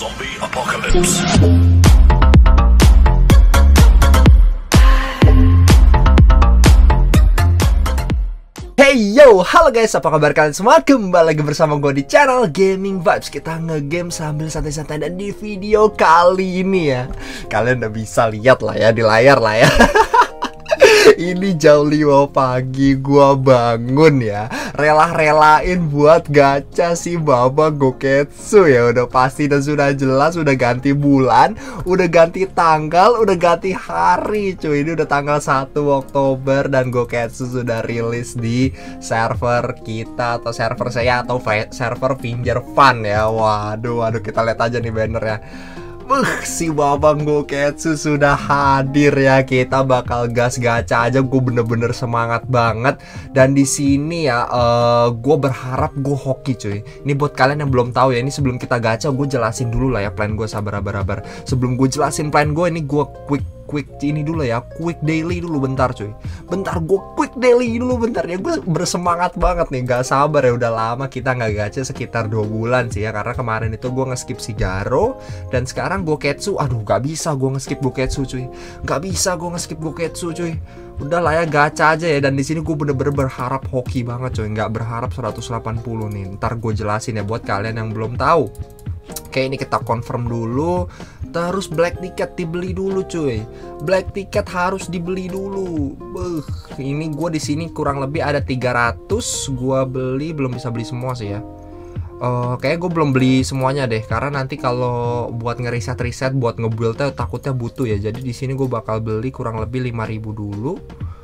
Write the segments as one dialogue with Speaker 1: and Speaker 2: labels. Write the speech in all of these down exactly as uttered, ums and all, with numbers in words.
Speaker 1: Zombie Apocalypse.
Speaker 2: Hey yo, halo guys, apa kabar kalian semua? Kembali lagi bersama gue di channel Gaming Vibes. Kita ngegame sambil santai-santai. Dan di video kali ini ya, kalian udah bisa lihat lah ya di layar lah ya. Ini jam lima pagi gua bangun ya, rela-relain buat gacha si Baba Goketsu ya. Udah pasti dan sudah jelas, udah ganti bulan, udah ganti tanggal, udah ganti hari cuy. Ini udah tanggal satu Oktober dan Goketsu sudah rilis di server kita atau server saya atau server Finger Fun ya. Waduh, waduh, kita lihat aja nih banner ya. Uh, si Babang Goketsu sudah hadir ya. Kita bakal gas gacha aja. Gue bener-bener semangat banget. Dan di sini ya, uh, gue berharap gue hoki cuy. Ini buat kalian yang belum tahu ya. Ini sebelum kita gacha, gue jelasin dulu lah ya plan gue. Sabar-sabar. Sebelum gue jelasin plan gue, ini gue quick quick ini dulu ya, quick daily dulu bentar cuy. Bentar gue quick daily dulu bentar ya. Gue bersemangat banget nih, gak sabar ya. Udah lama kita nggak gacha, sekitar dua bulan sih ya. Karena kemarin itu gue nge-skip si Garo, dan sekarang Goketsu. Aduh, gak bisa gue nge-skip Goketsu cuy. Gak bisa gue nge-skip Goketsu cuy. Udah lah ya, gacha aja ya. Dan di sini gue bener-bener berharap hoki banget cuy. Nggak berharap seratus delapan puluh nih. Ntar gue jelasin ya buat kalian yang belum tahu. Oke, ini kita confirm dulu. Terus black ticket dibeli dulu cuy. Black ticket harus dibeli dulu. Beuh, ini gue di sini kurang lebih ada tiga ratus. Gua beli, belum bisa beli semua sih ya. Uh, kayak gue belum beli semuanya deh, karena nanti kalau buat ngeriset-riset, buat ngebuildnya takutnya butuh ya. Jadi di sini gue bakal beli kurang lebih lima ribu dulu.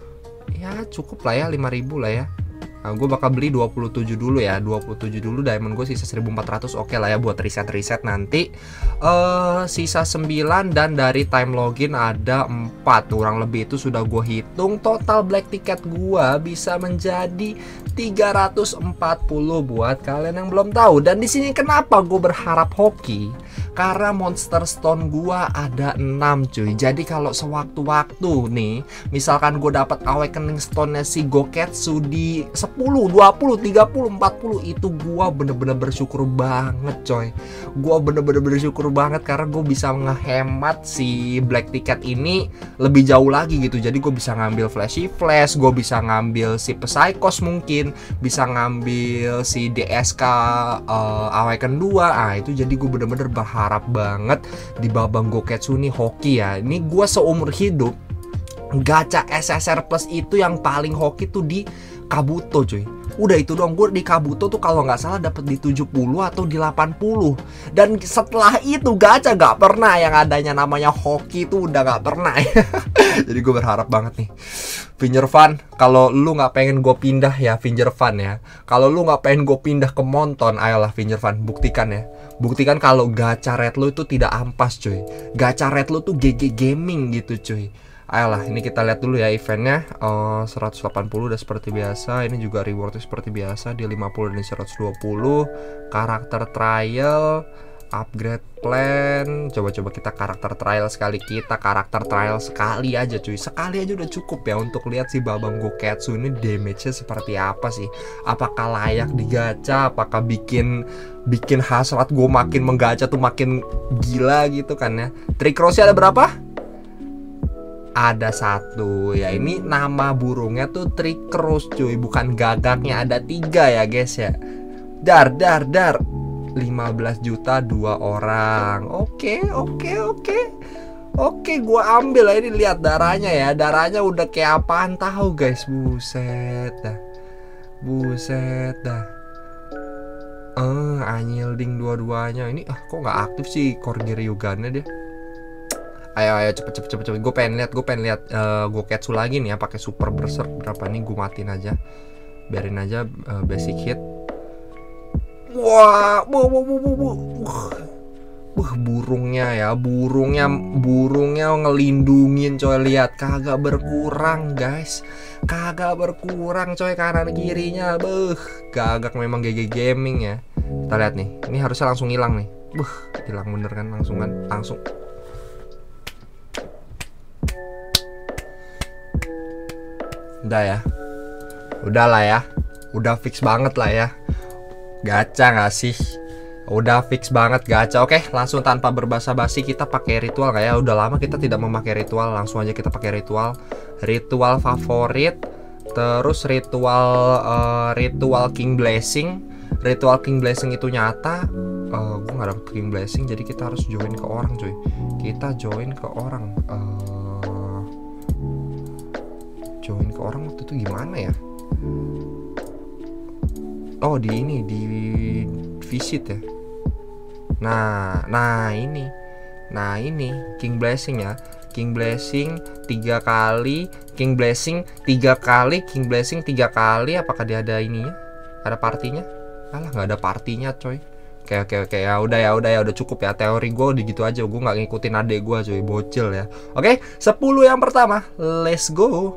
Speaker 2: Ya cukup lah ya, lima ribu lah ya. Nah, gue bakal beli dua puluh tujuh dulu ya, dua puluh tujuh dulu. Diamond gue sisa seribu empat ratus, oke lah ya buat riset-riset nanti. uh, Sisa sembilan, dan dari time login ada empat. Kurang lebih itu sudah gue hitung. Total black ticket gue bisa menjadi tiga ratus empat puluh buat kalian yang belum tahu. Dan di sini kenapa gue berharap hoki? Karena monster stone gua ada enam cuy. Jadi kalau sewaktu-waktu nih, misalkan gue dapat awakening stone-nya si Goketsu di sepuluh, dua puluh, tiga puluh, empat puluh, itu gua bener-bener bersyukur banget coy. Gua bener-bener bersyukur banget karena gue bisa ngehemat si black ticket ini lebih jauh lagi gitu. Jadi gue bisa ngambil flashy flash, gue bisa ngambil si Psychos, mungkin bisa ngambil si D S K uh, awaken dua. Ah itu jadi gue bener-bener berharap harap banget di Babang Goketsu nih hoki ya. Ini gue seumur hidup gacha S S R plus itu yang paling hoki tuh di Kabuto cuy. Udah itu dong, gue di Kabuto tuh kalau nggak salah dapat di tujuh puluh atau di delapan puluh. Dan setelah itu gacha gak pernah yang adanya namanya hoki tuh, udah gak pernah. Jadi gue berharap banget nih Finger Fun, kalau lu nggak pengen gue pindah ya Finger Fun ya. Kalau lu nggak pengen gue pindah ke Monton, ayolah Finger Fun, buktikan ya. Buktikan kalau gacha red lu itu tidak ampas cuy. Gacha red lu tuh G G gaming gitu cuy. Ayolah, ini kita lihat dulu ya eventnya. uh, seratus delapan puluh udah seperti biasa. Ini juga rewardnya seperti biasa di lima puluh dan seratus dua puluh. Karakter trial, upgrade plan. Coba-coba kita karakter trial sekali. Kita karakter trial sekali aja cuy. Sekali aja udah cukup ya untuk lihat si Babang Goketsu ini damage-nya seperti apa sih. Apakah layak digacha? Apakah bikin bikin hasrat gue makin menggacha tuh makin gila gitu kan ya. Trick Rose-nya ada berapa? Ada satu ya. Ini nama burungnya tuh Tricross cuy, bukan gagaknya. Ada tiga ya guys ya. Dar dar dar lima belas juta dua orang. Oke oke oke Oke, gua ambil lah. Ini lihat darahnya ya. Darahnya udah kayak apaan tahu guys. Buset dah. Buset dah. Eh, Anyilding dua-duanya. Ini ah kok nggak aktif sih Korgiryugannya dia. Ayo ayo cepet cepet cepet cepet. Gue pengen lihat, gue pengen lihat uh, Goketsu lagi nih ya pakai super berserk berapa nih. Gue matiin aja, biarin aja uh, basic hit. Wah, wah, wah, wah, wah, wah. Wah, burungnya ya, burungnya burungnya ngelindungin coy. Lihat, kagak berkurang guys, kagak berkurang coy kanan kirinya. Beuh, gagak memang G G gaming ya. Kita lihat nih, ini harusnya langsung hilang nih. Buh, hilang bener kan, langsung kan, langsung. Udah ya, udah lah ya, udah fix banget lah ya. Gacha nggak sih? Udah fix banget gacha. Oke, langsung tanpa berbasa-basi kita pakai ritual nggak ya? Udah lama kita tidak memakai ritual. Langsung aja kita pakai ritual. Ritual favorit. Terus ritual uh, ritual King Blessing. Ritual King Blessing itu nyata. Uh, gue nggak dapet King Blessing, jadi kita harus join ke orang, coy. Kita join ke orang. Uh, join ke orang waktu itu gimana ya? Oh, di ini, di visit ya. Nah, nah ini, nah ini King Blessing ya, King Blessing tiga kali, King Blessing tiga kali, King Blessing tiga kali. Apakah dia ada ininya? Ada partinya? Alah, nggak ada partinya, coy. Oke oke oke ya udah ya udah ya udah cukup ya, teori gue udah gitu aja. Gue nggak ngikutin adek gue, coy, bocil ya. Oke, sepuluh yang pertama, let's go.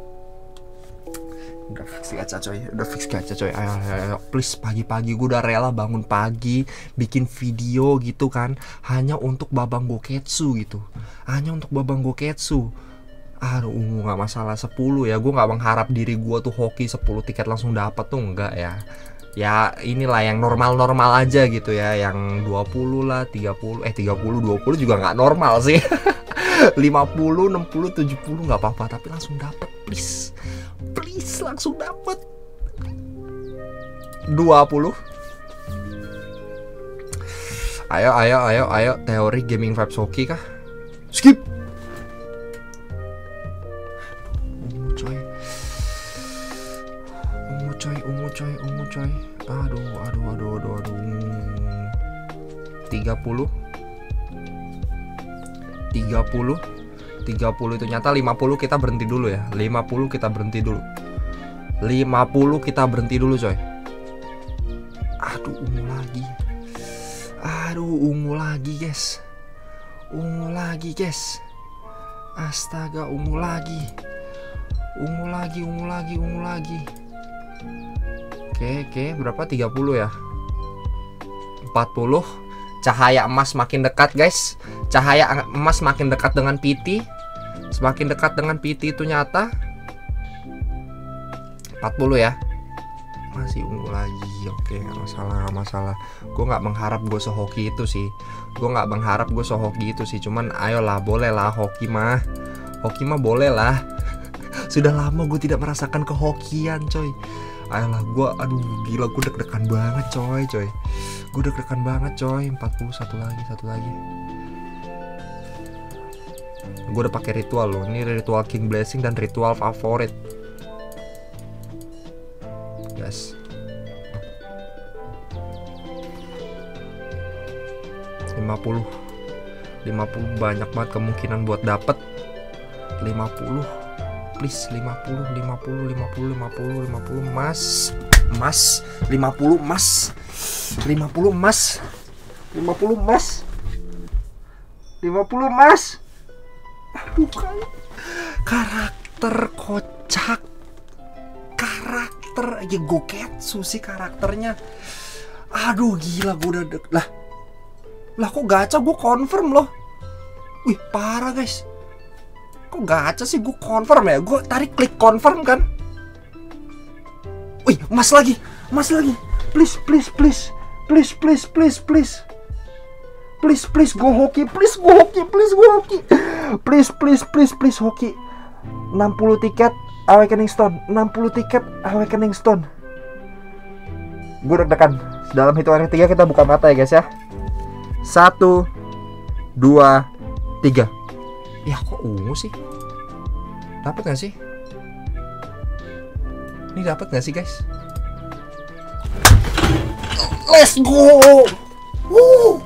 Speaker 2: Udah fix gacha, coy, udah fix gacha, coy. Ayo, ayo, ayo. Please, pagi-pagi gue udah rela bangun pagi bikin video gitu kan, hanya untuk Babang Goketsu gitu, hanya untuk Babang Goketsu. Aduh, ungu nggak masalah. Sepuluh ya, gue nggak mengharap diri gue tuh hoki sepuluh tiket langsung dapat tuh, enggak ya. Ya inilah yang normal-normal aja gitu ya, yang dua puluh lah, tiga puluh, eh tiga puluh, dua puluh juga nggak normal sih. lima puluh, enam puluh, tujuh puluh nggak apa-apa, tapi langsung dapat, please. Please, langsung dapat. dua puluh. Ayo, ayo, ayo, ayo. Teori Gaming Vibes hoki kah? Skip. Ungu coy. Ungu coy, ungu coy, ungu coy. Aduh, aduh, aduh, aduh, aduh. tiga puluh. tiga puluh. tiga puluh itu nyata. Lima puluh kita berhenti dulu ya. Lima puluh kita berhenti dulu. Lima puluh kita berhenti dulu, coy. Aduh, ungu lagi. Aduh, ungu lagi, guys. Ungu lagi, guys. Astaga, ungu lagi. Ungu lagi, ungu lagi, ungu lagi. Oke, oke, berapa? tiga puluh ya. empat puluh. Cahaya emas makin dekat, guys. Cahaya emas makin dekat dengan P T. Semakin dekat dengan P T itu nyata. empat puluh ya. Masih ungu lagi. Oke, gak masalah, gak masalah. Gue gak mengharap gue sehoki itu sih. Gue gak mengharap gue sehoki itu sih. Cuman ayolah, boleh lah hoki mah. Hoki mah boleh lah. Sudah lama gue tidak merasakan kehokian, coy. Ayolah, gue, aduh gila, gue deg-degan banget, coy, coy. Gue deg-degan banget, coy. empat puluh, satu lagi, satu lagi. Gue udah pakai ritual loh. Ini ritual King Blessing dan ritual favorit. Guys. lima puluh. lima puluh banyak banget kemungkinan buat dapet. lima puluh. Please, lima puluh, lima puluh, lima puluh, lima puluh, lima puluh emas. Emas, lima puluh emas. lima puluh emas. lima puluh emas. lima puluh emas. Bukan. Karakter kocak. Karakter ya Goketsu sih karakternya. Aduh gila, gue udah deg. Lah. Lah kok gacha gue confirm loh. Wih, parah guys. Kok gacha sih, gue confirm ya. Gue tarik klik confirm kan. Wih, emas lagi. Emas lagi. Please, please, please. Please, please, please, please. Please, please, go hoki. Please, go hoki. Please, go hoki. Please, please, please, please, hoki. enam puluh tiket Awakening Stone. enam puluh tiket Awakening Stone. Gue deg-degan. Dalam hitungan ketiga kita buka mata ya guys ya. Satu, dua, tiga. Ya kok ungu sih? Dapat gak sih? Ini dapat gak sih guys? Let's go. Woo.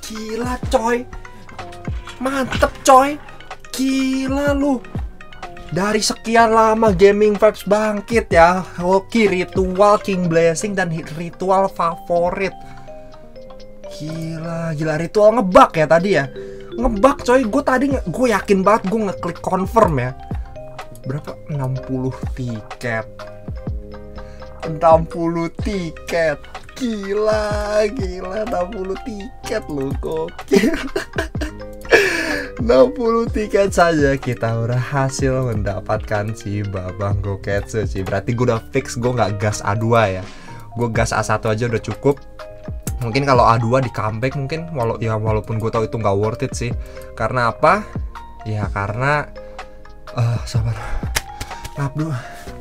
Speaker 2: Gila coy. Mantep coy. Gila lu. Dari sekian lama Gaming Vibes bangkit ya. Hoki, ritual, King Blessing, dan ritual favorit. Gila, gila, ritual ngebug ya tadi ya. Ngebug coy, gue tadi gue yakin banget gue ngeklik confirm ya. Berapa? enam puluh tiket. enam puluh tiket. Gila, gila, enam puluh tiket loh, gokil. enam puluh tiket saja kita berhasil mendapatkan si Babang Goketsu sih. Berarti gue udah fix gue nggak gas A dua ya. Gue gas A satu aja udah cukup. Mungkin kalau A dua di comeback mungkin walau ya walaupun gue tahu itu nggak worth it sih. Karena apa? Ya karena uh, sabar. Abduh.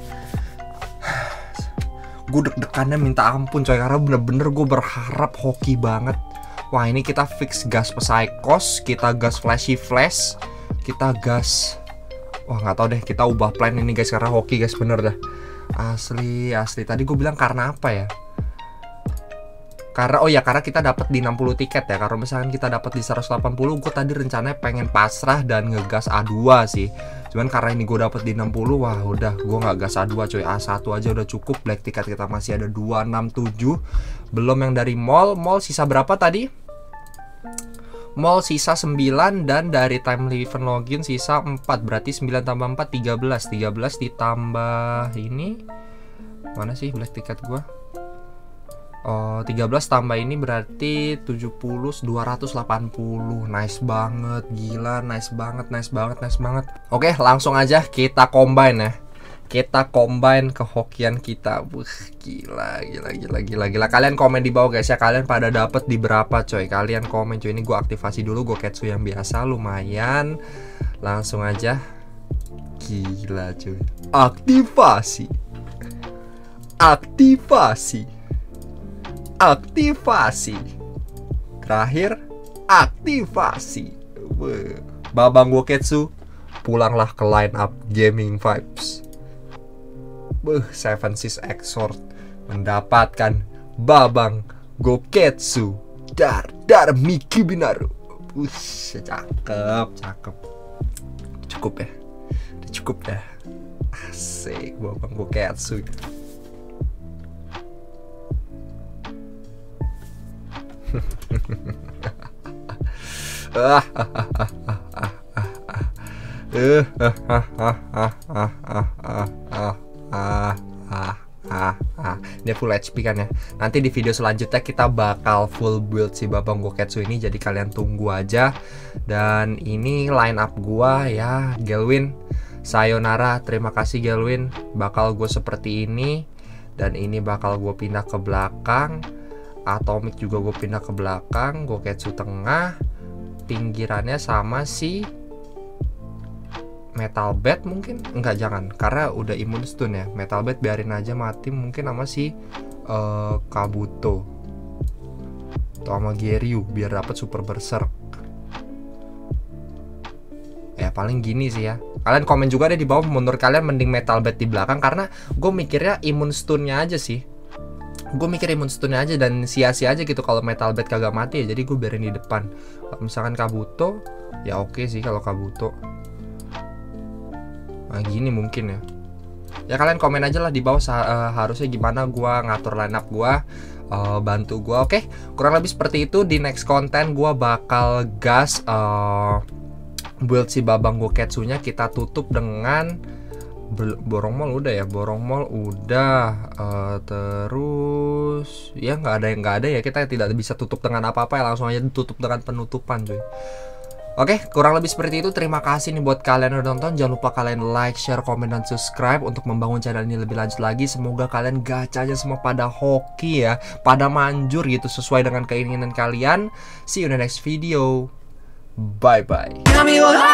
Speaker 2: Gue deg-degannya minta ampun coy, karena bener-bener gue berharap hoki banget. Wah, ini kita fix gas Psychos, kita gas Flashy Flash, kita gas. Wah, nggak tahu deh, kita ubah plan ini guys karena hoki guys, bener dah. Asli, asli. Tadi gue bilang karena apa ya? Karena oh ya karena kita dapat di enam puluh tiket ya. Kalau misalkan kita dapat di seratus delapan puluh, gue tadi rencananya pengen pasrah dan ngegas A dua sih. Cuman karena ini gue dapat di enam puluh, wah udah gue nggak gas A dua coy. A satu aja udah cukup. Black ticket kita masih ada dua enam tujuh. Belum yang dari mall. Mall sisa berapa tadi? Mall sisa sembilan, dan dari timely event login sisa empat. Berarti sembilan tambah empat tiga belas. tiga belas ditambah ini. Mana sih black ticket gue? Oh, tiga belas tambah ini berarti tujuh puluh, dua ratus delapan puluh. Nice banget, gila, nice banget, nice banget, nice banget. Oke, langsung aja kita combine ya. Kita combine kehokian kita. Wuh, gila, gila, gila, gila, gila. Kalian komen di bawah guys ya, kalian pada dapet di berapa coy. Kalian komen coy. Ini gue aktivasi dulu Goketsu yang biasa, lumayan. Langsung aja. Gila coy. Aktivasi. Aktivasi. Aktivasi. Terakhir aktivasi. Babang Goketsu, pulanglah ke line up Gaming Vibes. Beuh, Seven Seas Exort mendapatkan Babang Goketsu Dar Dar Miki Binaru. Wush, cakep, cakep. Cukup ya. Cukup ya. Asik, Babang Goketsu. Dia full H P kan ya. Nanti di video selanjutnya kita bakal full build si Babang Goketsu ini, jadi kalian tunggu aja. Dan ini line up gua ya, Gelwin, sayonara, terima kasih Gelwin. Bakal gue seperti ini, dan ini bakal gue pindah ke belakang. Atomic juga gue pindah ke belakang. Goketsu tengah. Pinggirannya sama si Metal Bat mungkin. Enggak, jangan, karena udah imun stun ya. Metal Bat biarin aja mati. Mungkin sama si uh, Kabuto atau sama Giryu biar dapat super berserk. Ya paling gini sih ya. Kalian komen juga deh di bawah, menurut kalian mending Metal Bat di belakang, karena gue mikirnya imun stunnya aja sih. Gue mikir imun stunnya aja dan sia-sia aja gitu kalau Metal Bat kagak mati ya. Jadi gue biarin di depan. Kalau misalkan Kabuto, ya oke sih kalau Kabuto. Nah gini mungkin ya. Ya kalian komen aja lah di bawah uh, harusnya gimana gue ngatur line up gue. Uh, bantu gue. Oke, kurang lebih seperti itu. Di next konten gue bakal gas uh, build si Babang Goketsunya. Kita tutup dengan Borong Mall udah ya, Borong Mall udah, uh, terus ya nggak ada yang nggak ada ya, kita tidak bisa tutup dengan apa-apa ya, langsung aja tutup dengan penutupan cuy. Oke, kurang lebih seperti itu. Terima kasih nih buat kalian yang udah nonton. Jangan lupa kalian like, share, komen, dan subscribe untuk membangun channel ini lebih lanjut lagi. Semoga kalian gacanya semua pada hoki ya, pada manjur gitu sesuai dengan keinginan kalian. See you in the next video. Bye bye.